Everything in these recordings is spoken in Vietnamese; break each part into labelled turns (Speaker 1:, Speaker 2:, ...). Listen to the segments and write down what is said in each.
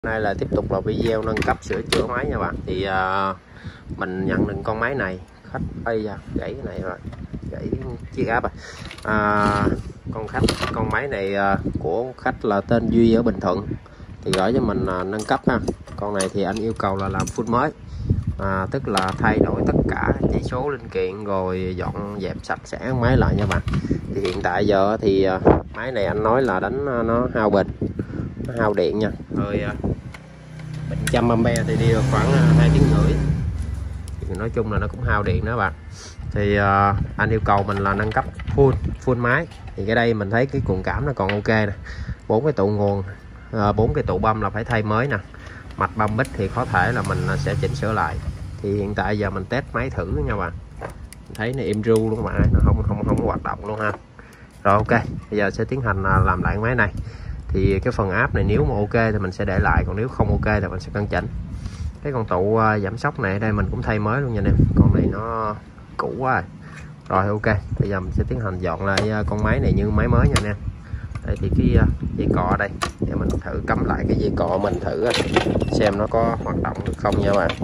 Speaker 1: Nay là tiếp tục là video nâng cấp sửa chữa máy nha bạn. Thì mình nhận được con máy này, khách ây da, gãy cái này rồi, gãy chiếc áp con máy này của khách là tên Duy ở Bình Thuận thì gửi cho mình nâng cấp ha. Con này thì anh yêu cầu là làm full mới, tức là thay đổi tất cả chỉ số linh kiện rồi dọn dẹp sạch sẽ máy lại nha bạn. Thì hiện tại giờ thì máy này anh nói là đánh nó hao pin, nó hao điện nha. Rồi 100A thì đi được khoảng 2 tiếng rưỡi, thì nói chung là nó cũng hao điện đó bạn. Thì anh yêu cầu mình là nâng cấp full máy. Thì cái đây mình thấy cái cuộn cảm nó còn ok nè, 4 cái tụ nguồn, 4 cái tụ băm là phải thay mới nè, mạch băm bít thì có thể là mình sẽ chỉnh sửa lại. Thì hiện tại giờ mình test máy thử nha bạn, mình thấy nó im ru luôn mà nó không hoạt động luôn ha. Rồi ok, bây giờ sẽ tiến hành làm lại cái máy này. Thì cái phần áp này nếu mà ok thì mình sẽ để lại, còn nếu không ok thì mình sẽ cân chỉnh. Cái con tụ giảm sóc này đây mình cũng thay mới luôn nha em, con này nó cũ quá rồi. Ok, bây giờ mình sẽ tiến hành dọn lại con máy này như máy mới nha anh em. Đây thì cái dây cọ đây, để mình thử cắm lại cái dây cọ mình thử xem nó có hoạt động được không nha bạn.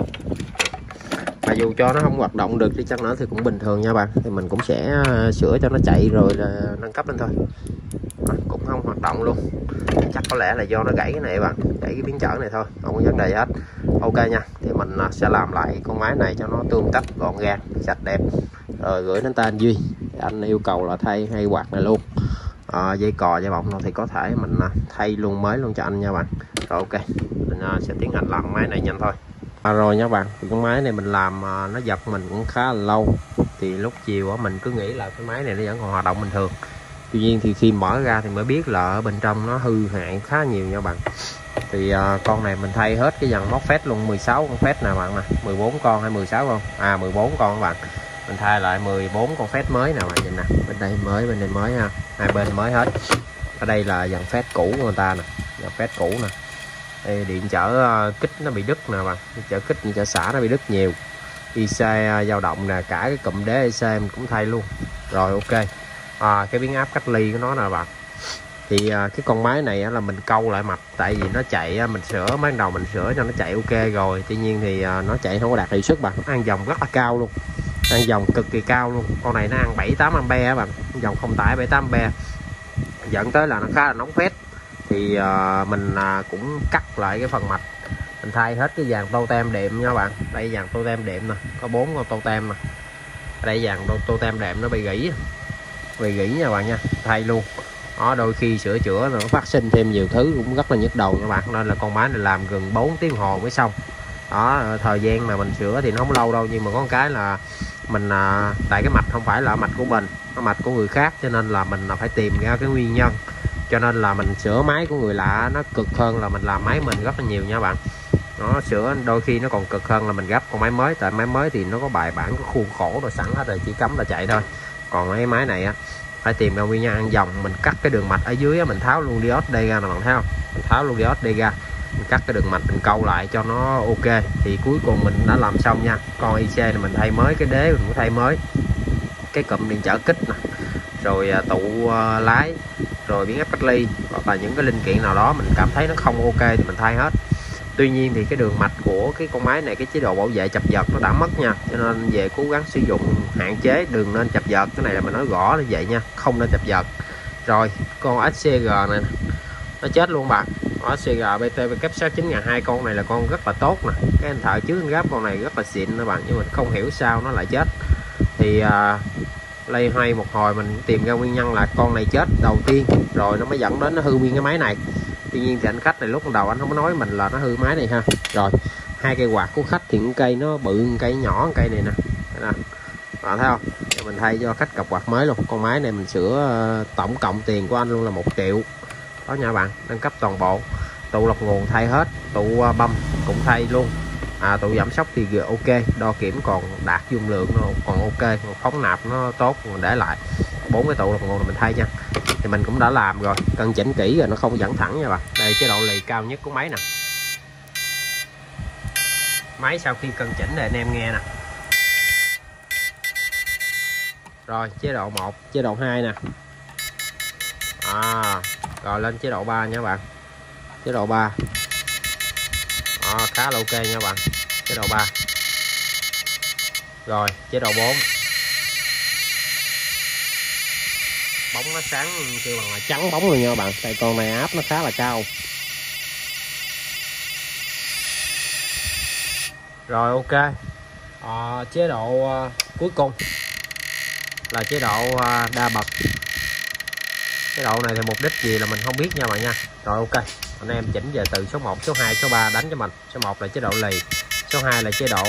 Speaker 1: Mà dù cho nó không hoạt động được đi chăng nữa thì cũng bình thường nha bạn, thì mình cũng sẽ sửa cho nó chạy rồi là nâng cấp lên thôi. Cũng không hoạt động luôn, chắc có lẽ là do nó gãy cái này bạn, gãy cái biến trở này thôi, không có vấn đề hết. Ok nha, thì mình sẽ làm lại con máy này cho nó tươm tất gọn gàng sạch đẹp rồi gửi đến tên Duy. Thì anh yêu cầu là thay hay quạt này luôn, dây cò dây bọng nào thì có thể mình thay luôn mới luôn cho anh nha bạn. Rồi ok, mình sẽ tiến hành làm máy này nhanh thôi. Rồi nha bạn, thì con máy này mình làm nó giật mình cũng khá là lâu. Thì lúc chiều mình cứ nghĩ là cái máy này nó vẫn còn hoạt động bình thường, tuy nhiên thì khi mở ra thì mới biết là ở bên trong nó hư hại khá nhiều nha bạn. Thì con này mình thay hết cái dàn móc phét luôn, 16 con phét nè bạn nè, 14 con hay 16 con, 14 con các bạn. Mình thay lại 14 con phét mới nè bạn, nhìn nè, bên đây mới, bên đây mới ha, hai bên mới hết. Ở đây là dàn phét cũ của người ta nè, dàn phét cũ nè. Đây điện trở kích nó bị đứt nè bạn, trở kích trở xả nó bị đứt nhiều. IC dao động nè, cả cái cụm đế IC mình cũng thay luôn. Rồi ok, cái biến áp cách ly của nó nè bạn. Thì cái con máy này là mình câu lại mạch, tại vì nó chạy mình sửa ban đầu mình sửa cho nó chạy ok rồi, tuy nhiên thì nó chạy không có đạt hiệu suất bạn, nó ăn dòng rất là cao luôn, ăn dòng cực kỳ cao luôn. Con này nó ăn 7-8A bạn, dòng không tải 7-8A, dẫn tới là nó khá là nóng phét. Thì mình cũng cắt lại cái phần mạch, mình thay hết cái dàn totem đệm nha bạn. Đây dàn totem đệm nè, có 4 con totem nè. Đây dàn totem đệm nó bị gãy nha bạn nha, thay luôn đó. Đôi khi sửa chữa nó phát sinh thêm nhiều thứ cũng rất là nhức đầu nha bạn, nên là con máy này làm gần 4 tiếng hồ mới xong đó. Thời gian mà mình sửa thì nó không lâu đâu, nhưng mà có một cái là mình tại cái mạch không phải là mạch của mình, nó mạch của người khác, cho nên là mình phải tìm ra cái nguyên nhân. Cho nên là mình sửa máy của người lạ nó cực hơn là mình làm máy mình rất là nhiều nha bạn. Nó sửa đôi khi nó còn cực hơn là mình gấp con máy mới, tại máy mới thì nó có bài bản, có khuôn khổ rồi sẵn hết rồi, chỉ cắm là chạy thôi. Còn cái máy này phải tìm ra nguyên nhân ăn dòng. Mình cắt cái đường mạch ở dưới mình tháo luôn diode đây ra nè bạn thấy không, mình tháo luôn diode đây ra, mình cắt cái đường mạch mình câu lại cho nó ok. Thì cuối cùng mình đã làm xong nha. Con IC này mình thay mới cái đế, mình cũng thay mới cái cụm điện trở kích nè, rồi tụ lái, rồi biến áp cách ly, hoặc là những cái linh kiện nào đó mình cảm thấy nó không ok thì mình thay hết. Tuy nhiên thì cái đường mạch của cái con máy này, cái chế độ bảo vệ chập giật nó đã mất nha, cho nên về cố gắng sử dụng hạn chế đừng nên chập giật. Cái này là mình nói rõ như vậy nha, không nên chập giật. Rồi con SCG này nó chết luôn bạn, SCG BTW6902, con này là con rất là tốt nè, cái anh thợ trước anh gáp con này rất là xịn nè bạn, nhưng mình không hiểu sao nó lại chết. Thì lay hoay một hồi mình tìm ra nguyên nhân là con này chết đầu tiên, rồi nó mới dẫn đến nó hư nguyên cái máy này. Tuy nhiên thì anh khách này lúc đầu anh không có nói mình là nó hư máy này ha. Rồi hai cây quạt của khách thì cây nó bự, cây nhỏ, cây này nè, bạn thấy không? Để mình thay cho khách cặp quạt mới luôn. Con máy này mình sửa tổng cộng tiền của anh luôn là 1 triệu đó nha bạn, nâng cấp toàn bộ. Tụ lọc nguồn thay hết, tụ băm cũng thay luôn, tụ giảm sóc thì ok, đo kiểm còn đạt dung lượng nó còn ok, phóng nạp nó tốt, mình để lại 4 cái tụ lọc nguồn là mình thay nha. Thì mình cũng đã làm rồi, cân chỉnh kỹ rồi, nó không dẫn thẳng nha bạn. Đây chế độ lì cao nhất của máy nè, máy sau khi cân chỉnh này anh em nghe nè. Rồi chế độ 1, chế độ 2 nè, rồi lên chế độ 3 nha bạn, chế độ 3 Đó, khá là ok nha bạn. Chế độ 3. Rồi chế độ 4. Bóng nó sáng kêu bằng là trắng bóng luôn nha bạn, tại con này áp nó khá là cao. Rồi ok. Chế độ cuối cùng là chế độ đa bậc. Chế độ này thì mục đích gì là mình không biết nha bạn nha. Rồi ok, anh em chỉnh về từ số 1, số 2, số 3 đánh cho mình. Số 1 là chế độ lì, số 2 là chế độ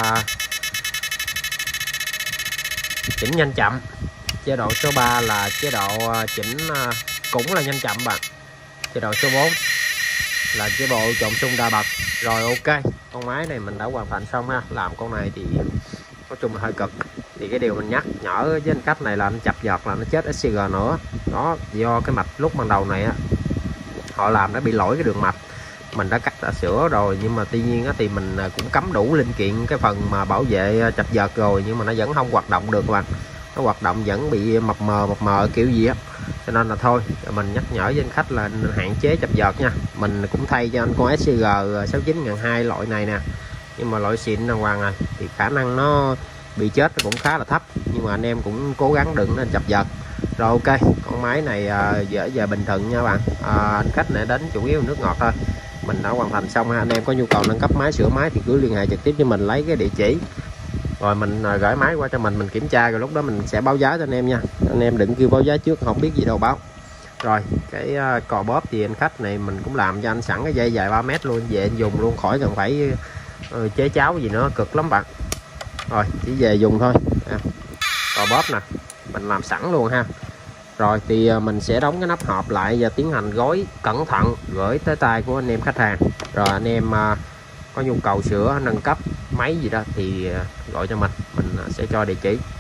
Speaker 1: chỉnh nhanh chậm, chế độ số 3 là chế độ chỉnh cũng là nhanh chậm bạn. Chế độ số 4 là chế độ trộn xung đa bậc. Rồi ok, con máy này mình đã hoàn thành xong ha. Làm con này thì nói chung là hơi cực. Thì cái điều mình nhắc nhở với anh khách này là anh chập giật là nó chết SCG nữa. Đó, do cái mạch lúc ban đầu này á, họ làm nó bị lỗi cái đường mạch. Mình đã cắt đã sửa rồi, nhưng mà tuy nhiên á, thì mình cũng cắm đủ linh kiện cái phần mà bảo vệ chập giật rồi, nhưng mà nó vẫn không hoạt động được các bạn. Nó hoạt động vẫn bị mập mờ kiểu gì á. Cho nên là thôi, mình nhắc nhở với anh khách là hạn chế chập giật nha. Mình cũng thay cho anh con SCG 69.200 loại này nè, nhưng mà loại xịn đàng hoàng này thì khả năng nó bị chết cũng khá là thấp, nhưng mà anh em cũng cố gắng đừng nên chập giật. Rồi ok, con máy này dễ về bình thuận nha bạn. Anh khách này đến chủ yếu nước ngọt thôi. Mình đã hoàn thành xong ha. Anh em có nhu cầu nâng cấp máy, sửa máy thì cứ liên hệ trực tiếp với mình, lấy cái địa chỉ rồi mình gửi máy qua cho mình kiểm tra, rồi lúc đó mình sẽ báo giá cho anh em nha. Anh em đừng kêu báo giá trước không biết gì đâu báo. Rồi cái cò bóp thì anh khách này mình cũng làm cho anh sẵn cái dây dài 3 mét luôn, về anh dùng luôn, khỏi cần phải chế cháo gì nữa, cực lắm bạn. Rồi chỉ về dùng thôi. Cò bóp nè mình làm sẵn luôn ha. Rồi thì mình sẽ đóng cái nắp hộp lại và tiến hành gói cẩn thận gửi tới tay của anh em khách hàng. Rồi anh em có nhu cầu sửa nâng cấp máy gì đó thì gọi cho mình sẽ cho địa chỉ.